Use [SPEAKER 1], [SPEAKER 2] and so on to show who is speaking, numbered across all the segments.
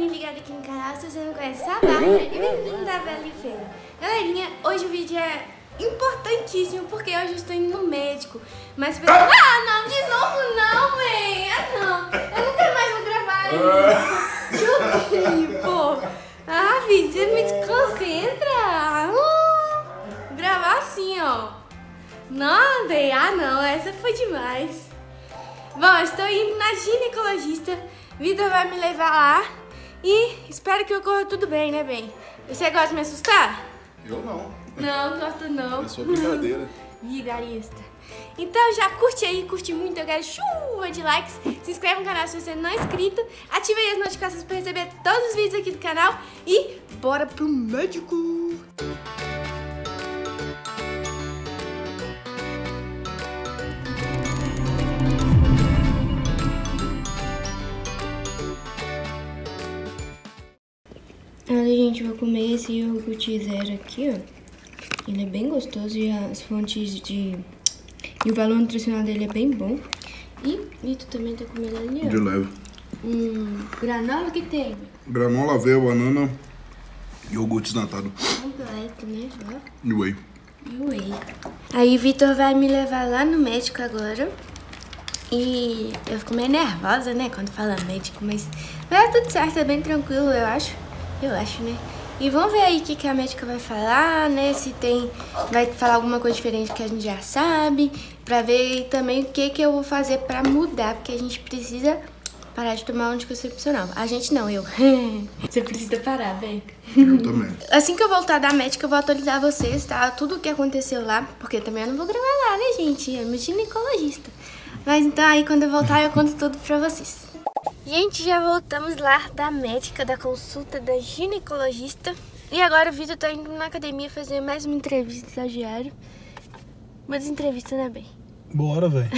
[SPEAKER 1] ligado aqui no canal, se você não conhece, Sabarna, e bem-vindo da Bela Feira. Galerinha, hoje o vídeo é importantíssimo porque hoje eu estou indo no médico. Mas não, de novo não, mãe. Não, eu nunca mais vou gravar isso. Pô. Filho, você me desconcentra. Gravar assim, ó. Não, bem, não, essa foi demais. Bom, eu estou indo na ginecologista. Vitor vai me levar lá e espero que ocorra tudo bem, né, bem? Você gosta de me assustar?
[SPEAKER 2] Eu não.
[SPEAKER 1] Não, gosto não.
[SPEAKER 2] É só brincadeira.
[SPEAKER 1] Vigarista. Então já curte aí, curte muito, eu quero chuva de likes. Se inscreve no canal se você não é inscrito. Ative aí as notificações para receber todos os vídeos aqui do canal. E bora pro médico! Olha, gente, vou comer esse iogurte zero aqui, ó. Ele é bem gostoso e as fontes de... E o valor nutricional dele é bem bom. E Vitor também tá comendo ali, ó.
[SPEAKER 2] De leve.
[SPEAKER 1] Granola que tem?
[SPEAKER 2] Granola, aveia, banana, iogurte desnatado.
[SPEAKER 1] Completo, né?
[SPEAKER 2] E whey.
[SPEAKER 1] E whey. Aí Vitor vai me levar lá no médico agora. E eu fico meio nervosa, né, quando fala médico. Mas vai dar tudo certo, é bem tranquilo, eu acho. Eu acho, né? E vamos ver aí o que a médica vai falar, né? Se vai falar alguma coisa diferente que a gente já sabe. Pra ver também o que eu vou fazer pra mudar. Porque a gente precisa parar de tomar anticoncepcional. A gente não, eu. Você precisa parar, bem.
[SPEAKER 2] Eu também.
[SPEAKER 1] Assim que eu voltar da médica, eu vou atualizar vocês, tá? Tudo o que aconteceu lá. Porque também eu não vou gravar lá, né, gente? Eu sou ginecologista. Mas então aí quando eu voltar, eu conto tudo pra vocês. Gente, já voltamos lá da médica, da consulta da ginecologista. E agora o Vitor tá indo na academia fazer mais uma entrevista estagiário. Uma entrevista, né, bem?
[SPEAKER 2] Bora, velho.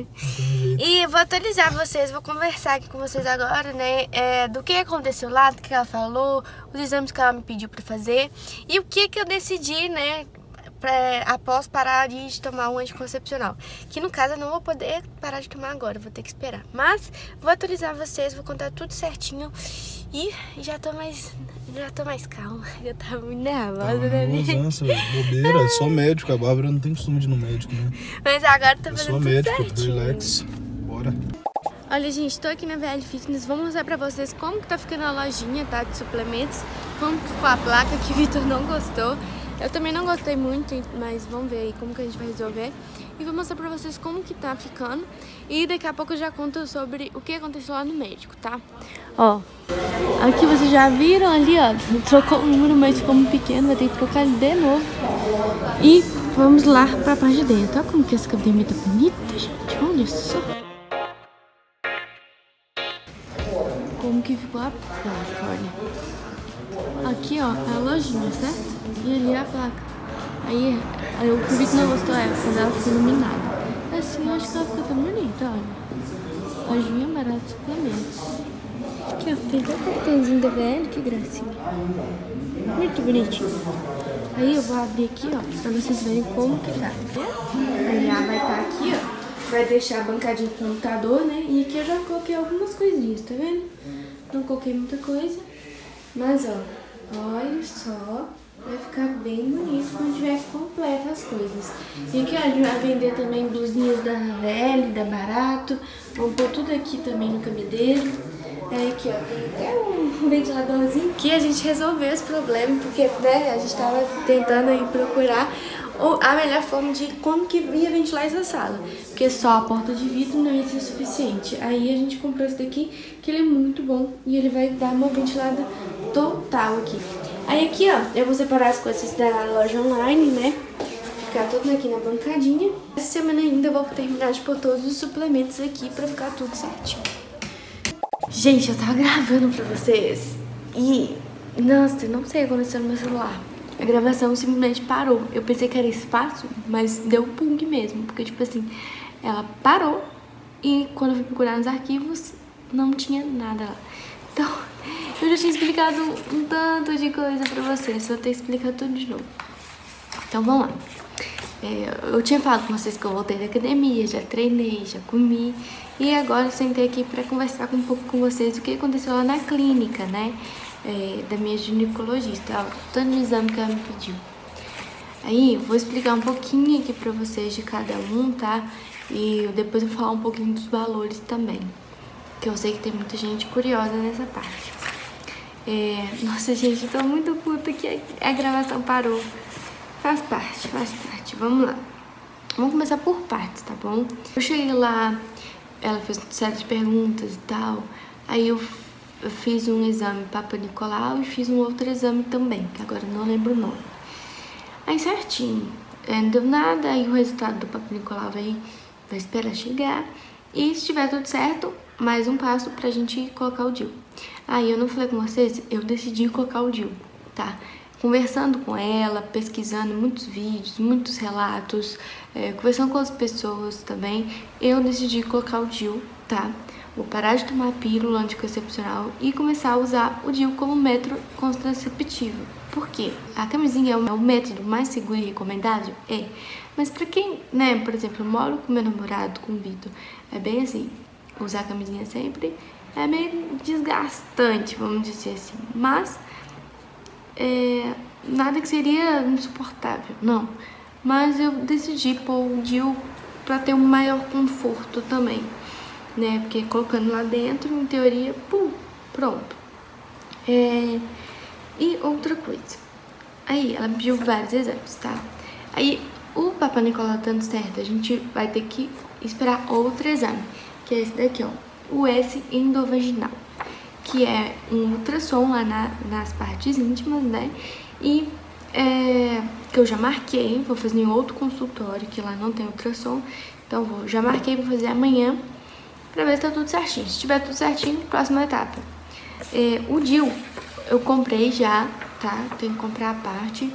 [SPEAKER 1] E eu vou atualizar vocês, vou conversar aqui com vocês agora, né? Do que aconteceu lá, do que ela falou, os exames que ela me pediu pra fazer. E o que eu decidi, né? Após parar de tomar um anticoncepcional. Que no caso eu não vou poder parar de tomar agora, vou ter que esperar. Mas vou atualizar vocês, vou contar tudo certinho. E já tô mais calma. Eu tava muito nervosa, né?
[SPEAKER 2] Nossa, bobeira, é só médico. A Bárbara não tem costume de ir no médico, né?
[SPEAKER 1] Mas agora tá fazendo
[SPEAKER 2] só
[SPEAKER 1] tudo
[SPEAKER 2] médico,
[SPEAKER 1] certinho.
[SPEAKER 2] relax. Bora.
[SPEAKER 1] Olha, gente, tô aqui na VL Fitness. Vou mostrar pra vocês como que tá ficando a lojinha, tá? De suplementos. Como que ficou a placa que o Vitor não gostou. Eu também não gostei muito, mas vamos ver aí como que a gente vai resolver. E vou mostrar pra vocês como que tá ficando. E daqui a pouco eu já conto sobre o que aconteceu lá no médico, tá? Ó, aqui vocês já viram ali, ó. Trocou o número, mas ficou muito pequeno. Vai ter que trocar ele de novo. E vamos lá pra parte de dentro. Olha como que essa academia tá bonita, gente. Olha só. Como que ficou a placa, olha. Aqui, ó, é a lojinha, certo? E ali é a placa. Aí o que o Vitor não gostou é quando ela fica iluminada. Assim, eu acho que ela fica tão bonita, olha. Lojinha barata de suplementos. Aqui, ó, tem até o cartãozinho da VL, que gracinha. Muito bonitinho. Aí eu vou abrir aqui, ó, pra vocês verem como que tá. Aí ela vai estar aqui, ó. Vai deixar a bancadinha do computador, né? E aqui eu já coloquei algumas coisinhas, tá vendo? Não coloquei muita coisa. Mas, ó, olha só, vai ficar bem bonito quando tiver completo as coisas. E aqui, ó, a gente vai vender também blusinhas da VL, da Barato. Vamos pôr tudo aqui também no cabideiro. Aí aqui, ó, tem até um ventiladorzinho que a gente resolveu esse problema, porque, né, a gente tava tentando aí procurar a melhor forma de como que ia ventilar essa sala. Porque só a porta de vidro não ia ser suficiente. Aí a gente comprou esse daqui, que ele é muito bom e ele vai dar uma ventilada total aqui. Aí aqui, ó, eu vou separar as coisas da loja online, né? Ficar tudo aqui na bancadinha. Essa semana ainda eu vou terminar de pôr todos os suplementos aqui pra ficar tudo certinho. Gente, eu tava gravando pra vocês e, nossa, eu não sei o que aconteceu no meu celular. A gravação simplesmente parou. Eu pensei que era espaço, mas deu pung mesmo. Porque, tipo assim, ela parou e quando eu fui procurar nos arquivos, não tinha nada lá. Então, eu já tinha explicado um tanto de coisa pra vocês. Vou ter que explicar tudo de novo. Então, vamos lá. Eu tinha falado com vocês que eu voltei da academia, já treinei, já comi. E agora eu sentei aqui pra conversar um pouco com vocês o que aconteceu lá na clínica, né? Da minha ginecologista, ó, tanto de exame que ela me pediu. Aí, vou explicar um pouquinho aqui pra vocês de cada um, tá? E depois eu vou falar um pouquinho dos valores também, que eu sei que tem muita gente curiosa nessa parte. Nossa, gente, eu tô muito puta que a gravação parou. Faz parte. Vamos lá. Vamos começar por partes, tá bom? Eu cheguei lá, ela fez uma série de perguntas e tal. Aí eu fiz um exame Papa Nicolau e fiz um outro exame também, que agora eu não lembro o nome. Aí certinho, não deu nada, aí o resultado do Papa Nicolau vai esperar chegar. E se tiver tudo certo, mais um passo pra gente colocar o DIU. Aí eu não falei com vocês, eu decidi colocar o DIU, tá? Conversando com ela, pesquisando muitos vídeos, muitos relatos, conversando com as pessoas também, eu decidi colocar o DIU, tá? Vou parar de tomar pílula anticoncepcional e começar a usar o DIU como método contraceptivo. Por quê? A camisinha é o método mais seguro e recomendado? Mas pra quem, né, por exemplo, eu moro com meu namorado, com o Vitor, é bem assim, usar a camisinha sempre é meio desgastante, vamos dizer assim, mas nada que seria insuportável, não. Mas eu decidi pôr o DIU pra ter um maior conforto também, né, porque colocando lá dentro, em teoria, pum, pronto. E outra coisa, aí ela me pediu vários exames, tá? Aí o Papa Nicolau dando certo, a gente vai ter que esperar outro exame, que é esse daqui, ó, o S endovaginal, que é um ultrassom lá nas partes íntimas, né? E que eu já marquei, vou fazer em outro consultório, que lá não tem ultrassom, então já marquei pra fazer amanhã, pra ver se tá tudo certinho. Se tiver tudo certinho, próxima etapa. O DIU eu comprei já, tá? Tenho que comprar a parte.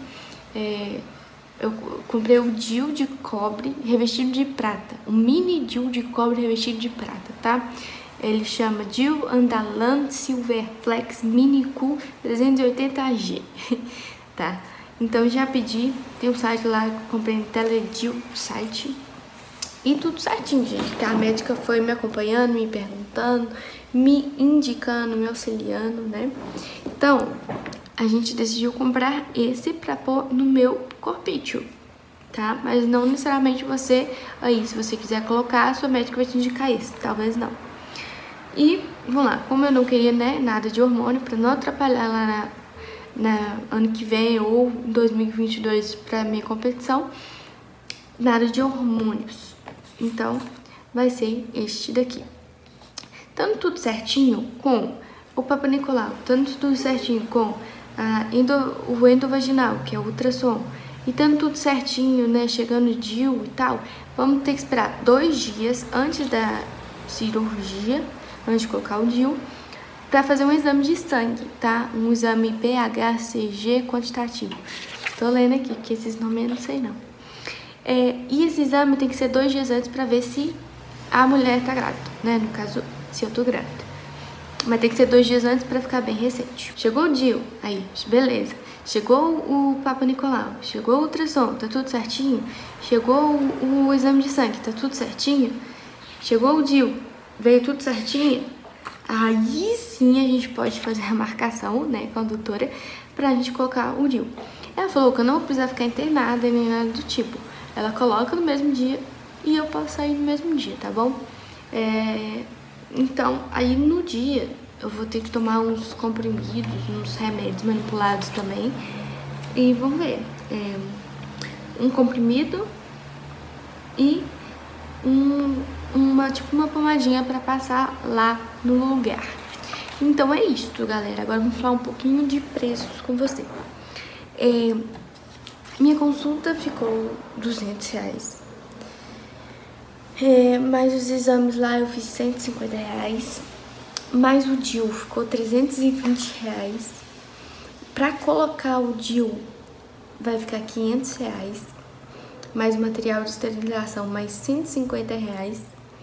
[SPEAKER 1] Eu comprei o DIU de cobre revestido de prata. Um mini DIU de cobre revestido de prata, tá? Ele chama DIU Andalan Silver Flex Mini Cool 380G, tá? Então já pedi, tem um site lá que eu comprei no Teledil site. E tudo certinho, gente, que a médica foi me acompanhando, me perguntando, me indicando, me auxiliando, né? Então, a gente decidiu comprar esse pra pôr no meu corpício, tá? Mas não necessariamente você, aí, se você quiser colocar, a sua médica vai te indicar isso, talvez não. E, vamos lá, como eu não queria, né, nada de hormônio, pra não atrapalhar lá na ano que vem ou 2022 pra minha competição, nada de hormônios. Então, vai ser este daqui. Tanto tudo certinho com o Papa Nicolau, tanto tudo certinho com o endovaginal, que é o ultrassom, e tanto tudo certinho, né, chegando o DIU e tal, vamos ter que esperar 2 dias antes da cirurgia, antes de colocar o DIU, para fazer um exame de sangue, tá? Um exame BHCG quantitativo. Tô lendo aqui, que esses nomes eu não sei não. E esse exame tem que ser 2 dias antes para ver se a mulher tá grávida, né? No caso, se eu tô grávida. Mas tem que ser 2 dias antes para ficar bem recente. Chegou o DIU, aí, beleza. Chegou o Papa Nicolau, chegou o ultrassom, tá tudo certinho. Chegou o exame de sangue, tá tudo certinho. Chegou o DIU, veio tudo certinho. Aí sim a gente pode fazer a marcação, né, com a doutora, pra gente colocar o DIU. Ela falou que eu não vou precisar ficar internada nem nada do tipo. Ela coloca no mesmo dia e eu posso sair no mesmo dia, tá bom? Então, aí no dia eu vou ter que tomar uns comprimidos, uns remédios manipulados também. E vamos ver. Um comprimido e uma pomadinha pra passar lá no lugar. Então é isso, galera. Agora vamos falar um pouquinho de preços com você. Minha consulta ficou R$200. Mais os exames lá eu fiz R$150. Mais o DIU ficou R$320. Pra colocar o DIU vai ficar R$500. Mais o material de esterilização, mais R$150.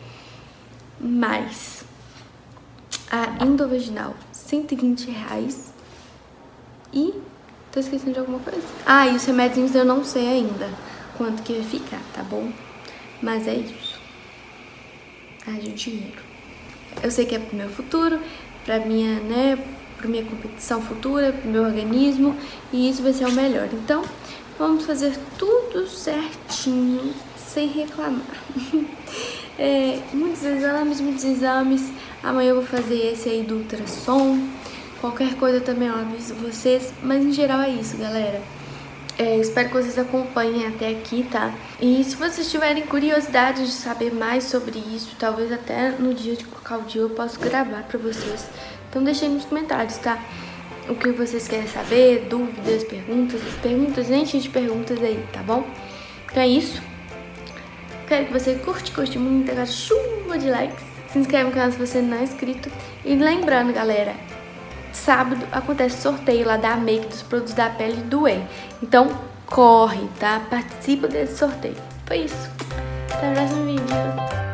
[SPEAKER 1] Mais a endovaginal, R$120. E tô esquecendo de alguma coisa. E os remédios eu não sei ainda quanto que vai ficar, tá bom? Mas é isso. Haja dinheiro. Eu sei que é pro meu futuro, pra minha, né, pra minha competição futura, pro meu organismo, e isso vai ser o melhor. Então, vamos fazer tudo certinho, sem reclamar. Muitos exames. Amanhã eu vou fazer esse aí do ultrassom. Qualquer coisa também eu aviso vocês. Mas em geral é isso, galera. Espero que vocês acompanhem até aqui, tá? E se vocês tiverem curiosidade de saber mais sobre isso, talvez até no dia de colocar o dia eu posso gravar pra vocês. Então deixem nos comentários, tá? O que vocês querem saber, dúvidas, perguntas, enche de perguntas aí, tá bom? Então é isso. Quero que você curte muito, aquela chuva de likes. Se inscreve no canal se você não é inscrito. E lembrando, galera, sábado acontece sorteio lá da Make dos produtos da pele do Whey. Então corre, tá? Participa desse sorteio. Foi isso. Até o próximo vídeo.